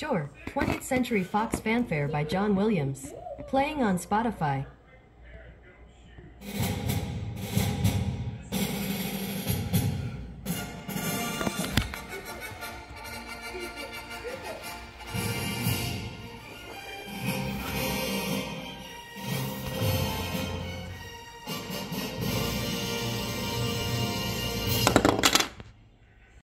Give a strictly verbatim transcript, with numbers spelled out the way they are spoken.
Sure, twentieth Century Fox Fanfare by John Williams. Playing on Spotify.